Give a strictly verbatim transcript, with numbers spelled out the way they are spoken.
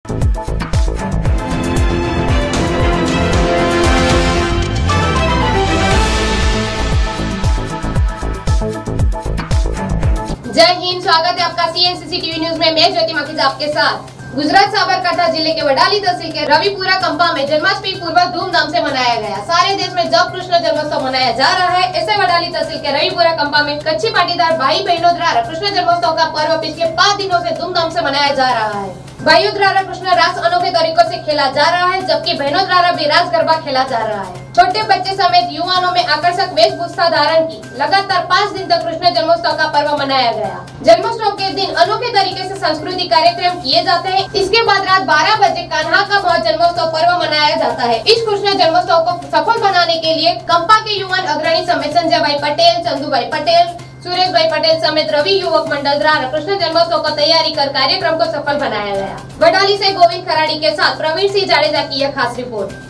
जय हिंद, स्वागत है आपका सीएनसीसी टीवी न्यूज में। मैं ज्योति मखीजा आपके साथ। गुजरात साबरकांठा जिले के वडाली तहसील के रविपुरा कंपा में जन्माष्टमी पूर्व धूमधाम से मनाया गया। सारे देश में जब कृष्ण जन्मोत्सव मनाया जा रहा है, ऐसे वडाली तहसील के रविपुरा कंपा में कच्ची पाटीदार भाई बहनों द्वारा कृष्ण जन्मोत्सव का पर्व पिछले पाँच दिनों से धूमधाम से मनाया जा रहा है। भाइयों द्वारा कृष्ण रास अनोखे तरीकों से खेला जा रहा है, जबकि बहनों द्वारा भी रास गरबा खेला जा रहा है। छोटे बच्चे समेत युवाओं में आकर्षक वेशभूषा धारण की लगातार पाँच दिन तक कृष्ण जन्मोत्सव का पर्व मनाया गया। जन्मोत्सव के दिन अनोखे तरीके से सांस्कृतिक कार्यक्रम किए जाते हैं। इसके बाद रात बारह बजे कान्हा का महा जन्मोत्सव पर्व मनाया जाता है। इस कृष्ण जन्मोत्सव को सफल बनाने के लिए कंपा के युवा अग्रणी समेत संजय भाई पटेल, चंदू भाई पटेल, सुरेश भाई पटेल समेत रवि युवक मंडल द्वारा कृष्ण जन्मोत्सव को तैयारी कर कार्यक्रम को सफल बनाया गया। वडाली से गोविंद खराड़ी के साथ प्रवीण सिंह जाडेजा की यह खास रिपोर्ट।